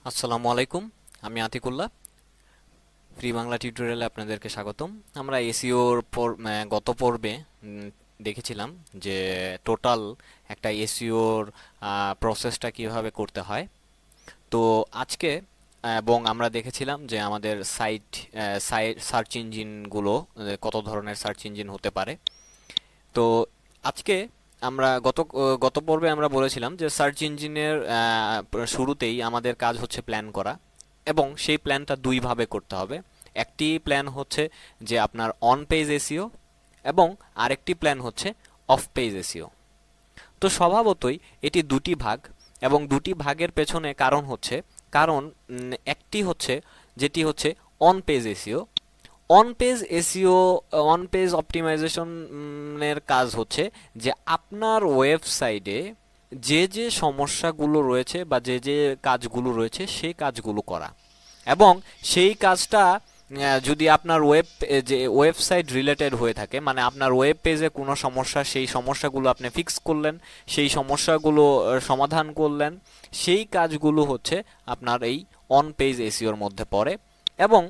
আসসালামু আলাইকুম। আমি আতিকুল্লাহ। ফ্রি বাংলা টিউটোরিয়ালে আপনাদেরকে স্বাগতম। আমরা এসইওর গত পর্বে দেখেছিলাম যে টোটাল একটা এসইওর প্রসেসটা কিভাবে করতে হয়। তো আজকে এবং আমরা দেখেছিলাম যে আমাদের সাইট সাইট সার্চ ইঞ্জিনগুলো কত ধরনের সার্চ ইঞ্জিন হতে পারে। তো আজকে আমরা গত পর্বে আমরা বলেছিলাম যে সার্চ ইঞ্জিনের শুরুতেই আমাদের কাজ হচ্ছে প্ল্যান করা, এবং সেই প্ল্যানটা দুই ভাবে করতে হবে। একটি প্ল্যান হচ্ছে যে আপনার অন পেজ এসইও, এবং আরেকটি প্ল্যান হচ্ছে অফ পেজ এসইও। তো স্বভাবতই এটি দুটি ভাগ, এবং দুটি ভাগের পেছনে কারণ হচ্ছে, কারণ একটি হচ্ছে যেটি হচ্ছে on page SEO. On page SEO, on page অপটিমাইজেশনের কাজ হচ্ছে যে আপনার ওয়েবসাইটে যে যে সমস্যাগুলো রয়েছে বা যে যে কাজগুলো রয়েছে সেই কাজগুলো করা, এবং সেই কাজটা যদি আপনার যে ওয়েবসাইট রিলেটেড হয়ে থাকে, মানে আপনার ওয়েব পেজে কোনো সমস্যা, সেই সমস্যাগুলো আপনি ফিক্স করলেন, সেই সমস্যাগুলো সমাধান করলেন, সেই কাজগুলো হচ্ছে আপনার এই অন পেজ এসইওর মধ্যে পড়ে। এবং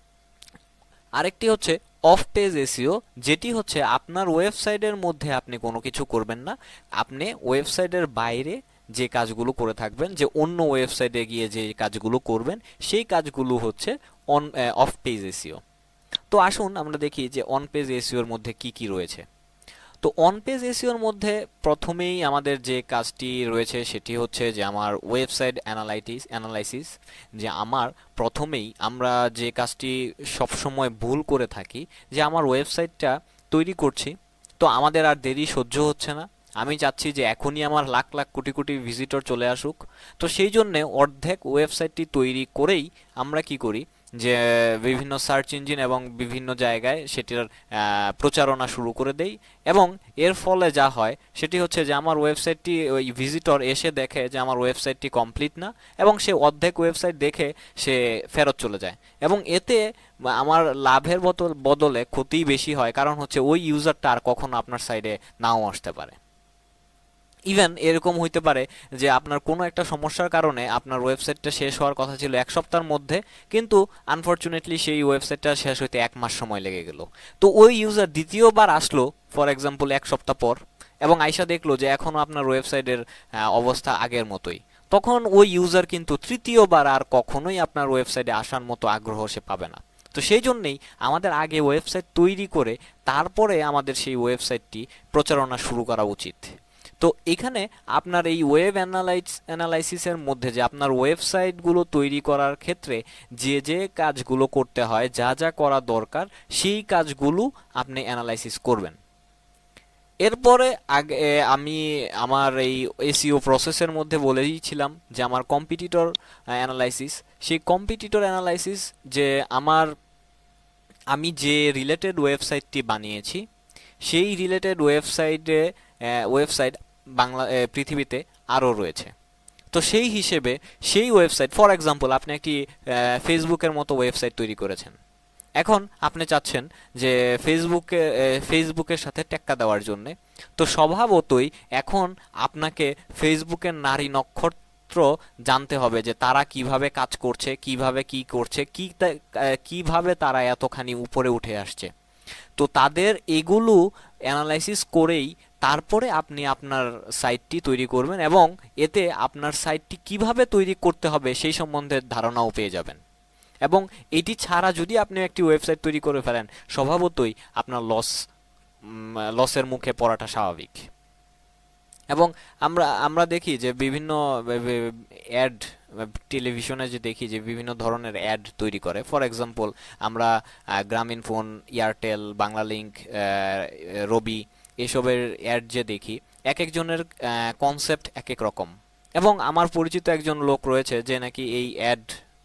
আরেকটি হচ্ছে অফ পেজ এসইও, যেটি হচ্ছে আপনার ওয়েবসাইটের মধ্যে আপনি কোনো কিছু করবেন না, আপনি ওয়েবসাইটের বাইরে যে কাজগুলো করে থাকবেন, যে অন্য ওয়েবসাইটে গিয়ে যে কাজগুলো করবেন, সেই কাজগুলো হচ্ছে অফ পেজ এসইও। তো আসুন আমরা দেখি যে অন পেজ এসইওর মধ্যে কি কি রয়েছে। তো অন পেজ এসইওর মধ্যে প্রথমেই আমাদের যে কাজটি রয়েছে সেটি হচ্ছে যে আমার ওয়েবসাইট অ্যানালাইসিস। যে আমার প্রথমেই আমরা যে কাজটি সবসময় ভুল করে থাকি, যে আমার ওয়েবসাইটটা তৈরি করছি, তো আমাদের আর দেরি সহ্য হচ্ছে না, আমি চাচ্ছি যে এখনই আমার লাখ লাখ কোটি কোটি ভিজিটর চলে আসুক। তো সেই জন্যে অর্ধেক ওয়েবসাইটটি তৈরি করেই আমরা কি করি, যে বিভিন্ন সার্চ ইঞ্জিন এবং বিভিন্ন জায়গায় সেটির প্রচারণা শুরু করে দেই। এবং এর ফলে যা হয় সেটি হচ্ছে যে আমার ওয়েবসাইটটি, ওই ভিজিটর এসে দেখে যে আমার ওয়েবসাইটটি কমপ্লিট না, এবং সে অর্ধেক ওয়েবসাইট দেখে সে ফেরত চলে যায়। এবং এতে আমার লাভের বদলে ক্ষতিই বেশি হয়, কারণ হচ্ছে ওই ইউজারটা আর কখনো আপনার সাইডে নাও আসতে পারে। ইভেন এরকম হইতে পারে যে আপনার কোনো একটা সমস্যার কারণে আপনার ওয়েবসাইটটা শেষ হওয়ার কথা ছিল 1 সপ্তাহের মধ্যে, কিন্তু আনফরচুনেটলি সেই ওয়েবসাইটটা শেষ হইতে 1 মাস সময় লেগে গেল। তো ওই ইউজার দ্বিতীয়বার আসলো, ফর এক্সাম্পল 1 সপ্তাহ পর, এবং আইসা দেখলো যে এখনো আপনার ওয়েবসাইটের অবস্থা আগের মতোই। তখন ওই ইউজার কিন্তু তৃতীয়বার আর কখনোই আপনার ওয়েবসাইটে আসার মতো আগ্রহ সে পাবে না। তো সেই জন্যেই আমাদের আগে ওয়েবসাইট তৈরি করে তারপরে আমাদের সেই ওয়েবসাইটটি প্রচারণা শুরু করা উচিত। তো এখানে আপনার এই ওয়েব অ্যানালাইসিসের মধ্যে, যে আপনার ওয়েবসাইটগুলো তৈরি করার ক্ষেত্রে যে যে কাজগুলো করতে হয়, যা যা করা দরকার, সেই কাজগুলো আপনি অ্যানালাইসিস করবেন। এরপরে আগে আমি আমার এই এসইও প্রসেসের মধ্যে বলেইছিলাম যে আমার কম্পিটিটর অ্যানালাইসিস। সেই কম্পিটিটর অ্যানালাইসিস, যে আমি যে রিলেটেড ওয়েবসাইটটি বানিয়েছি, সেই রিলেটেড ওয়েবসাইট বাংলা পৃথিবীতে আরও রয়েছে। তো সেই হিসেবে সেই ওয়েবসাইট, ফর এক্সাম্পল আপনি একটি ফেসবুকের মতো ওয়েবসাইট তৈরি করেছেন। এখন আপনি চাচ্ছেন যে ফেসবুকের সাথে টেক্কা দেওয়ার জন্যে। তো স্বভাবতই এখন আপনাকে ফেসবুকের নারী নক্ষত্র জানতে হবে, যে তারা কিভাবে কাজ করছে, কিভাবে কি করছে, কিভাবে তারা এতখানি উপরে উঠে আসছে। তো তাদের এগুলো অ্যানালাইসিস করেই তারপরে আপনি আপনার সাইটটি তৈরি করবেন, এবং এতে আপনার সাইটটি কিভাবে তৈরি করতে হবে সেই সম্বন্ধে ধারণাও পেয়ে যাবেন। এবং এটি ছাড়া যদি আপনি একটি ওয়েবসাইট তৈরি করে ফেলেন, স্বভাবতই আপনার লসের মুখে পড়াটা স্বাভাবিক। এবং আমরা আমরা দেখি যে বিভিন্ন অ্যাড, টেলিভিশনে যে দেখি যে বিভিন্ন ধরনের অ্যাড তৈরি করে। ফর এক্সাম্পল আমরা গ্রামীণ ফোন, এয়ারটেল, বাংলা লিংক, রবি, এসবের অ্যাড যে দেখি, এক একজনের কনসেপ্ট এক এক রকম। এবং আমার পরিচিত একজন লোক রয়েছে যে নাকি এই অ্যাড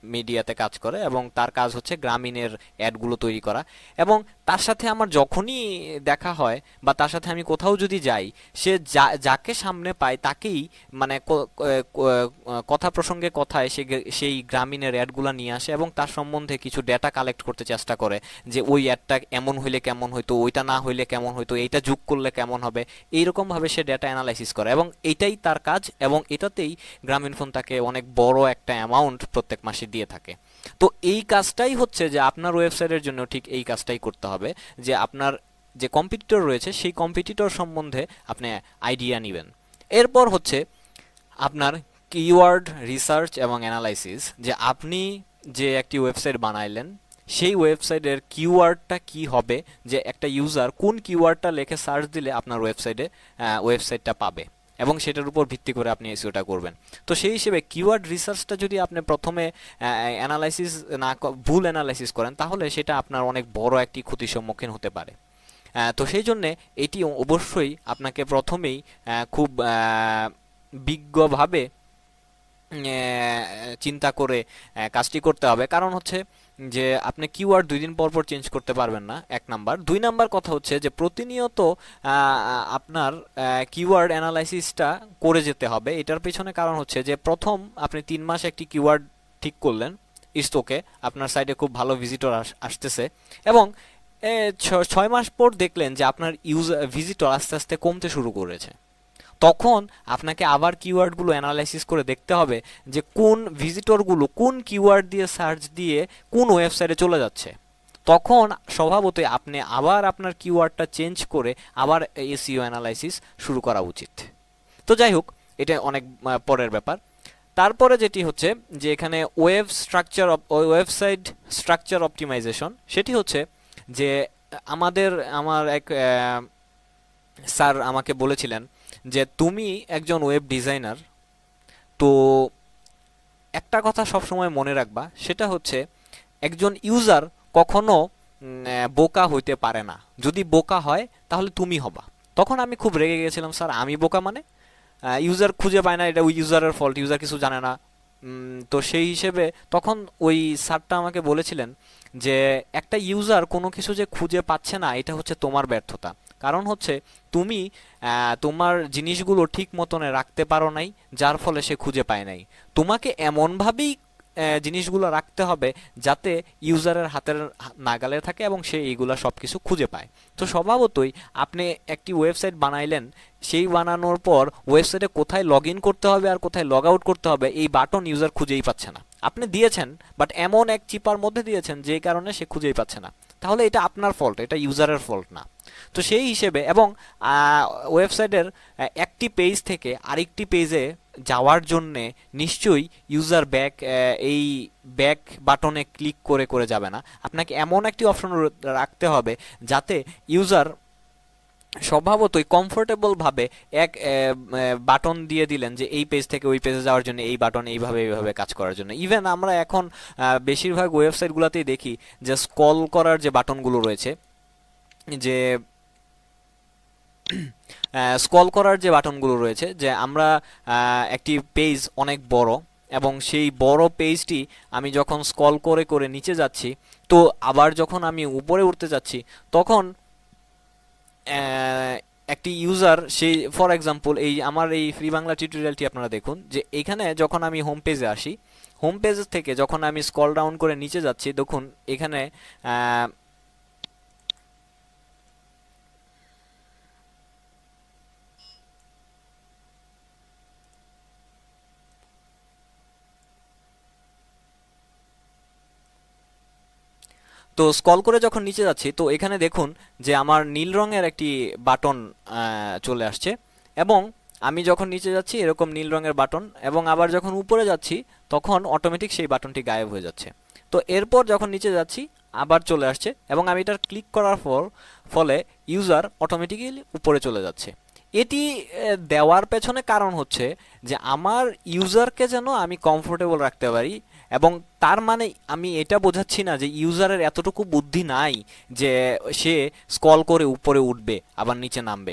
মিডিয়াতে কাজ করে এবং তার কাজ হচ্ছে গ্রামীণের অ্যাডগুলো তৈরি করা। এবং তার সাথে আমার যখনই দেখা হয় বা তার সাথে আমি কোথাও যদি যাই, সে যাকে সামনে পায় তাকেই মানে কথা প্রসঙ্গে কথায় সেই গ্রামীণের অ্যাডগুলো নিয়ে আসে এবং তার সম্বন্ধে কিছু ডেটা কালেক্ট করতে চেষ্টা করে, যে ওই অ্যাডটা এমন হইলে কেমন হইতো, ওইটা না হইলে কেমন হইতো, এইটা যোগ করলে কেমন হবে, এইরকম ভাবে সে ডেটা অ্যানালাইসিস করে এবং এটাই তার কাজ এবং এটাতেই গ্রামীণফোন তাকে অনেক বড় একটা অ্যামাউন্ট প্রত্যেক মাসে দিয়ে থাকে। তো এই কাজটাই হচ্ছে যে আপনার ওয়েবসাইটের জন্য ঠিক এই কাজটাই করতে হবে, যে আপনার যে কম্পিটিটর রয়েছে সেই কম্পিটিটর সম্বন্ধে আপনি আইডিয়া নেবেন। এরপর হচ্ছে আপনার কিওয়ার্ড রিসার্চ এবং অ্যানালাইসিস, যে আপনি যে একটি ওয়েবসাইট বানাইলেন সেই ওয়েবসাইটের কিওয়ার্ডটা কি হবে, যে একটা ইউজার কোন কিওয়ার্ডটা লিখে সার্চ দিলে আপনার ওয়েবসাইটটা পাবে এবং সেটার উপর ভিত্তি করে আপনি এসইওটা করবেন। তো সেই হিসেবে কিওয়ার্ড রিসার্চটা যদি আপনি প্রথমে অ্যানালাইসিস না ভুল অ্যানালাইসিস করেন, তাহলে সেটা আপনার অনেক বড় একটি ক্ষতির সম্মুখীন হতে পারে। তো সেই জন্যে এটি অবশ্যই আপনাকে প্রথমেই খুব বিজ্ঞভাবে চিন্তা করে কাজটি করতে হবে। কারণ হচ্ছে যে আপনি কিওয়ার্ড 2 দিন পর পর চেঞ্জ করতে পারবেন না, 1 নাম্বার। 2 নাম্বার কথা হচ্ছে যে প্রতিনিয়ত আপনার কিওয়ার্ড অ্যানালাইসিসটা করে যেতে হবে। এটার পেছনে কারণ হচ্ছে যে প্রথম আপনি 3 মাস একটি কিওয়ার্ড ঠিক করলেন, ইটস ওকে, আপনার সাইটে খুব ভালো ভিজিটর আসতেছে এবং 6 মাস পর দেখলেন যে আপনার ভিজিটর আস্তে আস্তে কমতে শুরু করেছে। তখন আপনাকে আবার কিওয়ার্ডগুলো অ্যানালাইসিস করে দেখতে হবে যে কোন ভিজিটরগুলো কোন কিওয়ার্ড দিয়ে সার্চ দিয়ে কোন ওয়েবসাইটে চলে যাচ্ছে। তখন স্বভাবতই আপনি আবার আপনার কিওয়ার্ডটা চেঞ্জ করে আবার এসইও অ্যানালাইসিস শুরু করা উচিত। তো যাই হোক, এটা অনেক পরের ব্যাপার। তারপরে যেটি হচ্ছে যে এখানে ওয়েবসাইট স্ট্রাকচার অপটিমাইজেশন, সেটি হচ্ছে যে আমার এক স্যার আমাকে বলেছিলেন যে তুমি একজন ওয়েব ডিজাইনার, তো একটা কথা সবসময় মনে রাখবা, সেটা হচ্ছে একজন ইউজার কখনো বোকা হইতে পারে না। যদি বোকা হয় তাহলে তুমি হবা। তখন আমি খুব রেগে গেছিলাম, স্যার আমি বোকা মানে? ইউজার খুঁজে পায় না, এটা ওই ইউজারের ফল্ট, ইউজার কিছু জানে না। তো সেই হিসেবে তখন ওই স্যারটা আমাকে বলেছিলেন যে একটা ইউজার কোনো কিছু যে খুঁজে পাচ্ছে না, এটা হচ্ছে তোমার ব্যর্থতা। কারণ হচ্ছে তুমি তোমার জিনিসগুলো ঠিক মতনে রাখতে পারো নাই, যার ফলে সে খুঁজে পায় নাই। তোমাকে এমনভাবেই জিনিসগুলো রাখতে হবে যাতে ইউজারের হাতের নাগালে থাকে এবং সে এইগুলা সব কিছু খুঁজে পায়। তো স্বভাবতই আপনি একটি ওয়েবসাইট বানাইলেন, সেই বানানোর পর ওয়েবসাইটে কোথায় লগ ইন করতে হবে আর কোথায় লগ আউট করতে হবে এই বাটন ইউজার খুঁজেই পাচ্ছে না। আপনি দিয়েছেন, বাট এমন এক চিপার মধ্যে দিয়েছেন যে কারণে সে খুঁজেই পাচ্ছে না। তাহলে এটা আপনার ফল্ট, এটা ইউজারের ফল্ট না। তো সেই হিসেবে এবং ওয়েবসাইটের একটি পেজ থেকে আরেকটি পেজে যাওয়ার জন্যে নিশ্চয়ই ইউজার এই ব্যাক বাটনে ক্লিক করে করে যাবে না। আপনাকে এমন একটি অপশন রাখতে হবে যাতে ইউজার স্বভাবতই কমফোর্টেবল ভাবে এক বাটন দিয়ে দিলেন যে এই পেজ থেকে ওই পেজে যাওয়ার জন্য এই বাটন এইভাবে কাজ করার জন্য। ইভেন আমরা এখন বেশিরভাগ ওয়েবসাইটগুলোতেই দেখি যে স্ক্রল করার যে বাটনগুলো রয়েছে, যে স্ক্রল করার যে বাটনগুলো রয়েছে, যে আমরা একটি পেজ অনেক বড় এবং সেই বড় পেজটি আমি যখন স্ক্রল করে করে নিচে যাচ্ছি, তো আবার যখন আমি উপরে উঠতে যাচ্ছি তখন একটি ইউজার সেই ফর এক্সাম্পল আমার এই ফ্রি বাংলা টিউটোরিয়ালটি আপনারা দেখুন, যে এখানে যখন আমি হোম পেজে আসি, হোম পেজ থেকে যখন আমি স্ক্রল ডাউন করে নিচে যাচ্ছি, দেখুন এখানে তো স্ক্রল করে যখন নিচে যাচ্ছি, তো এখানে দেখুন যে আমার নীল রঙের একটি বাটন চলে আসছে এবং আমি যখন নিচে যাচ্ছি এরকম নীল রঙের বাটন, এবং আবার যখন উপরে যাচ্ছি তখন অটোমেটিক সেই বাটনটি গায়েব হয়ে যাচ্ছে। তো এরপর যখন নিচে যাচ্ছি আবার চলে আসছে এবং আমি এটার ক্লিক করার ফলে ইউজার অটোমেটিক্যালি উপরে চলে যাচ্ছে। এটি দেওয়ার পেছনে কারণ হচ্ছে যে আমার ইউজারকে যেন আমি কমফোর্টেবল রাখতে পারি, এবং তার মানে আমি এটা বোঝাচ্ছি না যে ইউজারের এতটুকু বুদ্ধি নাই যে সে স্ক্রল করে উপরে উঠবে আবার নিচে নামবে।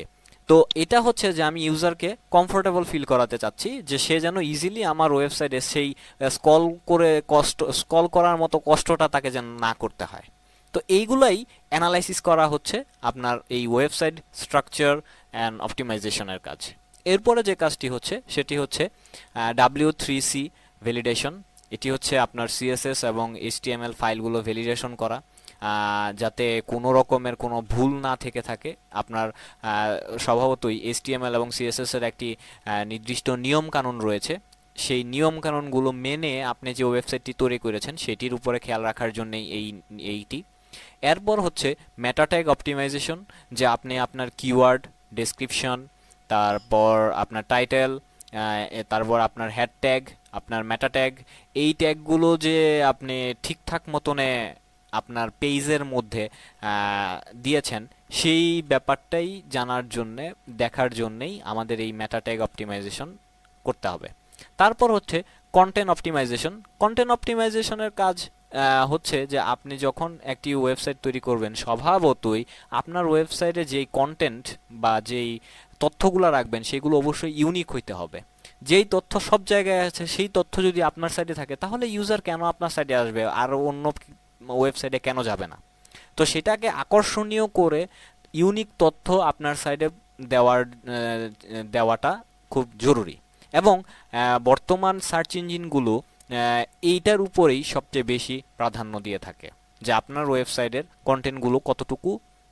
তো এটা হচ্ছে যে আমি ইউজারকে কমফোর্টেবল ফিল করাতে চাচ্ছি যে সে যেন ইজিলি আমার ওয়েবসাইটে সেই স্ক্রল করার মতো কষ্টটা তাকে যেন না করতে হয়। তো এইগুলাই অ্যানালাইসিস করা হচ্ছে আপনার এই ওয়েবসাইট স্ট্রাকচার অ্যান্ড অপটিমাইজেশনের কাজ। এরপরে যে কাজটি হচ্ছে সেটি হচ্ছে W3C ভ্যালিডেশন। এটি হচ্ছে আপনার সিএসএস এবং এইচটিএমএল ফাইলগুলো ভ্যালিডেশন করা, যাতে কোনো রকমের কোনো ভুল না থেকে থাকে। আপনার স্বভাবতই এইচটিএমএল এবং সিএসএস এর একটি নির্দিষ্ট নিয়ম কানুন রয়েছে, সেই নিয়ম কানুনগুলো মেনে আপনি যে ওয়েবসাইটটি তৈরি করেছেন সেটির উপরে খেয়াল রাখার জন্যই এইটি। এরপর হচ্ছে মেটা ট্যাগ অপটিমাইজেশন, যে আপনি আপনার কিওয়ার্ড, ডেসক্রিপশন, তারপর আপনার টাইটেল, তারপর আপনার হেড ট্যাগ, আপনার মেটা ট্যাগ, এই ট্যাগগুলো যে আপনি ঠিকঠাক মতনে আপনার পেজের মধ্যে দিয়েছেন সেই ব্যাপারটাই জানার জন্যে, দেখার জন্যেই আমাদের এই মেটা ট্যাগ অপটিমাইজেশন করতে হবে। তারপর হচ্ছে কন্টেন্ট অপটিমাইজেশন। কন্টেন্ট অপটিমাইজেশনের কাজ হচ্ছে যে আপনি যখন একটি ওয়েবসাইট তৈরি করবেন স্বভাবতই আপনার ওয়েবসাইটে যেই কন্টেন্ট বা যেই তথ্যগুলো রাখবেন সেগুলো অবশ্যই ইউনিক হইতে হবে। যেই তথ্য সব জায়গায় আছে সেই তথ্য যদি আপনার সাইটে থাকে তাহলে ইউজার কেন আপনার সাইটে আসবে আর অন্য ওয়েবসাইটে কেন যাবে না? তো সেটাকে আকর্ষণীয় করে ইউনিক তথ্য আপনার সাইটে দেওয়াটা খুব জরুরি। এবং বর্তমান সার্চ ইঞ্জিনগুলো এইটার উপরেই সবচেয়ে বেশি প্রাধান্য দিয়ে থাকে, যে আপনার ওয়েবসাইটের কন্টেন্টগুলো কতটুকু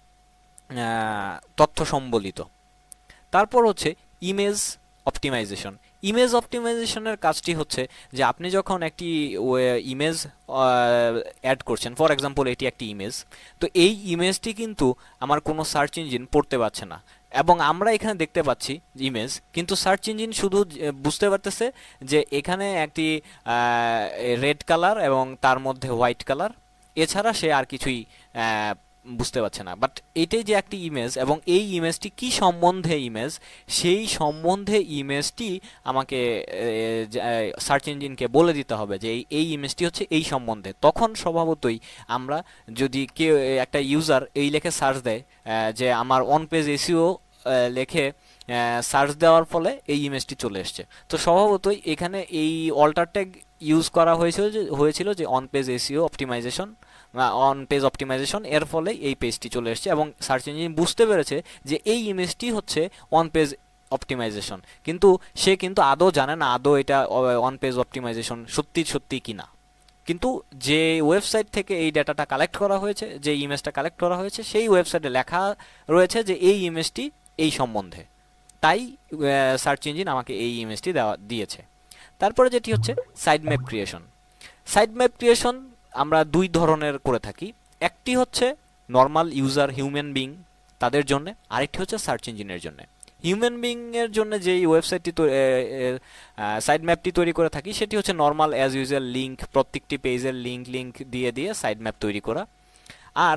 তথ্য সম্বলিত। তারপর হচ্ছে ইমেজ অপটিমাইজেশন। ইমেজ অপটিমাইজেশনের কাজটি হচ্ছে যে আপনি যখন একটি ইমেজ অ্যাড করছেন, ফর এক্সাম্পল এটি একটি ইমেজ, তো এই ইমেজটি কিন্তু আমার কোনো সার্চ ইঞ্জিন পড়তে পারছে না, এবং আমরা এখানে দেখতে পাচ্ছি ইমেজ, কিন্তু সার্চ ইঞ্জিন শুধু বুঝতে পারতেছে যে এখানে একটি রেড কালার এবং তার মধ্যে হোয়াইট কালার, এছাড়া সে আর কিছুই বুঝতে পারছে না। বাট এটাই যে একটি ইমেজ এবং এই ইমেজটি কি সম্বন্ধে ইমেজ, সেই সম্বন্ধে ইমেজটি আমাকে সার্চ ইঞ্জিনকে বলে দিতে হবে যে এই ইমেজটি হচ্ছে এই সম্বন্ধে। তখন স্বভাবতই আমরা যদি কেউ একটা ইউজার এই লেখে সার্চ দেয় যে আমার অন পেজ এসইও লেখে সার্চ দেওয়ার ফলে এই ইমেজটি চলে এসছে, তো স্বভাবতই এখানে এই অল্টার ট্যাগ ইউজ করা হয়েছিল যে on page SEO optimization, on page optimization, এর ফলে এই পেজটি চলে এসছে এবং সার্চ ইঞ্জিন বুঝতে পেরেছে যে এই ইমেজটি হচ্ছে অন পেজ অপটিমাইজেশন, কিন্তু সে কিন্তু আদৌ জানে না আদৌ এটা অন পেজ অপটিমাইজেশন সত্যি কিনা। কিন্তু যে ওয়েবসাইট থেকে এই ডাটাটা কালেক্ট করা হয়েছে, যে ইমেজটা কালেক্ট করা হয়েছে, সেই ওয়েবসাইটে লেখা রয়েছে যে এই ইমেজটি এই সম্বন্ধে, তাই সার্চ ইঞ্জিন আমাকে এই ইমেজটি দিয়েছে। তারপরে যেটি হচ্ছে site map creation. Site map creation আমরা দুই ধরনের করে থাকি, একটি হচ্ছে নর্মাল ইউজার হিউম্যান বিং তাদের জন্য, আরেকটি হচ্ছে সার্চ ইঞ্জিনের জন্য। হিউম্যান বিং এর জন্য যেই ওয়েবসাইটটি সাইড ম্যাপটি তৈরি করে থাকি সেটি হচ্ছে নর্মাল অ্যাজ ইউজুয়াল লিঙ্ক, প্রত্যেকটি পেজের লিঙ্ক দিয়ে সাইড ম্যাপ তৈরি করা। আর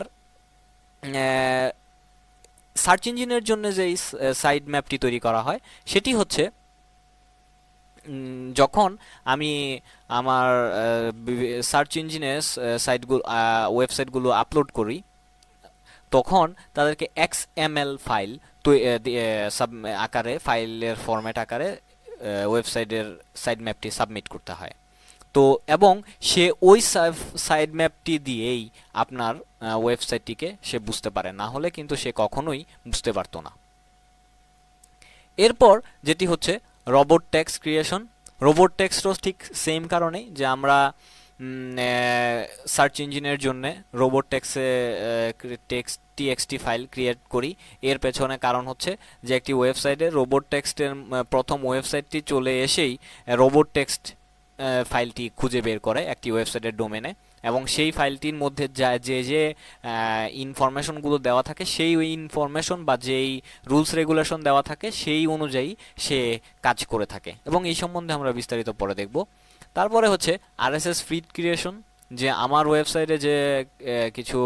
সার্চ ইঞ্জিনের জন্য যেই সাইড ম্যাপটি তৈরি করা হয় সেটি হচ্ছে যখন আমি আমার সার্চ ইঞ্জিনে ওয়েবসাইটগুলো আপলোড করি তখন তাদেরকে XML ফাইল আকারে, ফাইলের ফরম্যাট আকারে ওয়েবসাইটের সাইড ম্যাপটি সাবমিট করতে হয়। তো এবং সে ওই সাইড ম্যাপটি দিয়েই আপনার ওয়েবসাইটটিকে সে বুঝতে পারে, না হলে কিন্তু সে কখনোই বুঝতে পারতো না। এরপর যেটি হচ্ছে রোবট টেক্সট ক্রিয়েশন। রোবট টেক্সটও ঠিক সেম কারণেই যে আমরা সার্চ ইঞ্জিনের জন্য রোবট টেক্সটি ফাইল ক্রিয়েট করি। এর পেছনে কারণ হচ্ছে যে একটি ওয়েবসাইটে রোবট টেক্সটের প্রথম ওয়েবসাইটটি চলে এসেই রোবট টেক্সট ফাইলটি খুঁজে বের করে একটি ওয়েবসাইটের ডোমেনে, এবং সেই ফাইলটির মধ্যে যে ইনফরমেশনগুলো দেওয়া থাকে সেই ইনফরমেশন বা যেই রুলস রেগুলেশন দেওয়া থাকে সেই অনুযায়ী সে কাজ করে থাকে, এবং এই সম্বন্ধে আমরা বিস্তারিত পরে দেখব। তারপরে হচ্ছে RSS ফিড ক্রিয়েশন, যে আমার ওয়েবসাইটে যে কিছু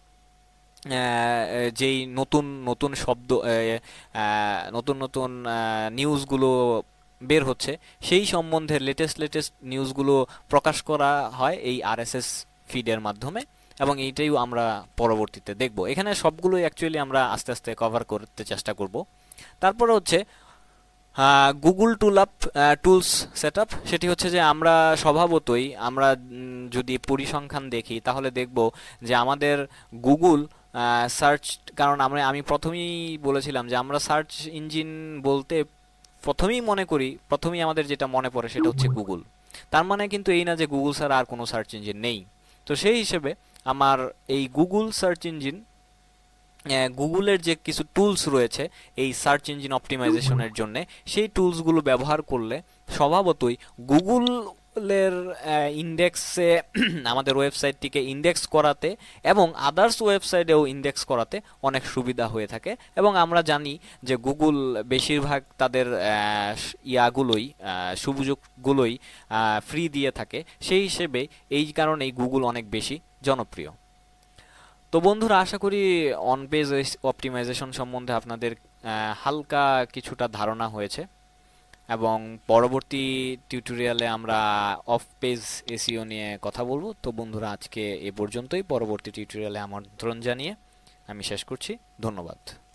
যেই নতুন শব্দ, নতুন নিউজগুলো বের হচ্ছে সেই সম্বন্ধে লেটেস্ট নিউজগুলো প্রকাশ করা হয় এই RSS ফিডের মাধ্যমে, এবং এইটাই আমরা পরবর্তীতে দেখব। এখানে সবগুলোই অ্যাকচুয়ালি আমরা আস্তে আস্তে কভার করতে চেষ্টা করব। তারপরে হচ্ছে গুগল টুলস সেটআপ। সেটি হচ্ছে যে আমরা স্বভাবতই আমরা যদি পরিসংখ্যান দেখি তাহলে দেখব যে আমাদের গুগল সার্চ, কারণ আমি প্রথমেই বলেছিলাম যে আমরা সার্চ ইঞ্জিন বলতে প্রথমেই আমাদের যেটা মনে পড়ে সেটা হচ্ছে গুগল। তার মানে কিন্তু এই না যে গুগল ছাড়া আর কোনো সার্চ ইঞ্জিন নেই। তো সেই হিসেবে আমার এই গুগল সার্চ ইঞ্জিন, গুগলের যে কিছু টুলস রয়েছে এই সার্চ ইঞ্জিন অপটিমাইজেশনের জন্য, সেই টুলসগুলো ব্যবহার করলে স্বভাবতই গুগলের ইন্ডেক্সে আমাদের ওয়েবসাইটটিকে ইন্ডেক্স করাতে এবং আদার্স ওয়েবসাইটেও ইন্ডেক্স করাতে অনেক সুবিধা হয়ে থাকে। এবং আমরা জানি যে গুগল বেশিরভাগ তাদের সুযোগগুলোই ফ্রি দিয়ে থাকে, সেই হিসেবে এই কারণেই গুগল অনেক বেশি জনপ্রিয়। তো বন্ধুরা, আশা করি অন পেজ অপটিমাইজেশন সম্বন্ধে আপনাদের হালকা কিছুটা ধারণা হয়েছে, এবং পরবর্তী টিউটোরিয়ালে আমরা অফ পেজ এসইও নিয়ে কথা বলবো। তো বন্ধুরা, আজকে এ পর্যন্তই। পরবর্তী টিউটোরিয়ালে আমন্ত্রণ জানিয়ে আমি শেষ করছি। ধন্যবাদ।